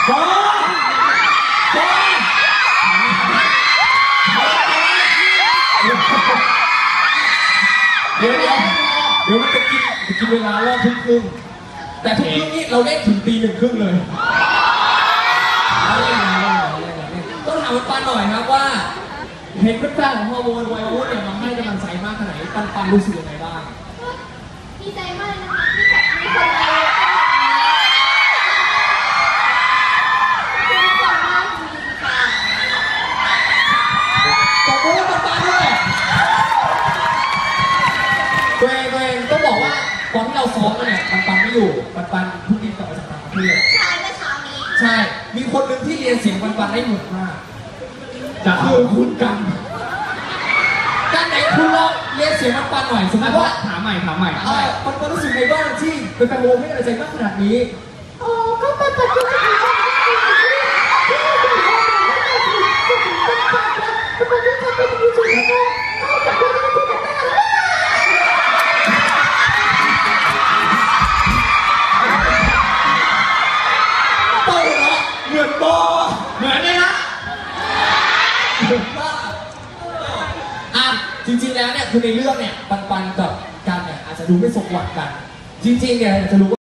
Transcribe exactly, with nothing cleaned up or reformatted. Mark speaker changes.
Speaker 1: บอลบอลเดี๋ยวเดี๋ยวเดี๋ยวมันจะกินจะกินเวลารอบทุ่มครึ่งแต่ทุ่มครึ่งนี้เราเล่นถึงตีหนึ่งครึ่งเลยต้องถามปันหน่อยครับว่าเห็นแฟนๆของฮอร์โมนวัยรุ่นเนี่ยมาให้กำลังใจมากขนาดไหนปันปันรู้สึกยังไงบ้าง
Speaker 2: ดีใจมากนะคะที่แบบมีคนมาคือก่อนหน้ามีค่ะ
Speaker 1: ตบมือปันปันด้วยตัวเองตัวเองต้องบอกว่าตอนที่เราซ้อมกันเนี่ยปันปันไม่อยู่ปันปันเพิ่งบินกลับมาจากต่างประเทศ
Speaker 2: ใช่เมื่อเช้านี้
Speaker 1: ใช่มีคนหนึ่งที่เรียนเสียงปันปันได้เหมือนมากจะคือคุณกันกันไหนคุณลองเรียนเสียงปันปันหน่อยสมมติว่า
Speaker 3: ถามใหม่ถามใหม่
Speaker 1: เออปันปันรู้สึกไงบ้างที่เป็นแฟนวงให้กำลังใจมากขนาดนี้
Speaker 2: โอ้ก็เป็นปัจจุบันที่ที่เราเป็นคนที่เราเป็นคนที่เราเป็นผู้ชายก็ก็เป็นคนที่เราเป็น
Speaker 1: โตแล้วเหมือนบอ
Speaker 3: เหมือนเลยนะ
Speaker 1: อ่ะจริงๆแล้วเนี่ยคือในเรื่องเนี่ยปันปันกับกันเนี่ยอาจจะดูไม่สมหวังกันจริงๆเนี่ยจะรู้